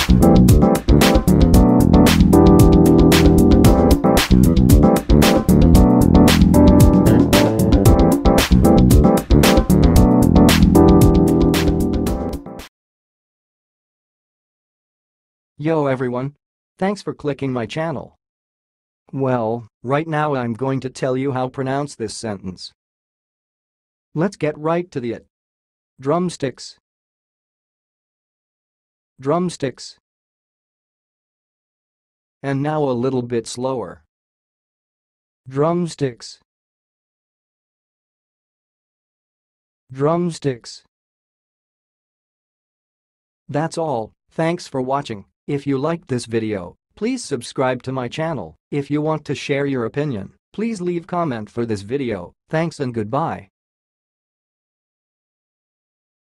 Yo everyone! Thanks for clicking my channel. Well, right now I'm going to tell you how to pronounce this sentence. Let's get right to it. Drumsticks. Drumsticks. And now a little bit slower. Drumsticks. Drumsticks. That's all. Thanks for watching. If you liked this video, please subscribe to my channel. If you want to share your opinion, please leave comment for this video. Thanks and goodbye.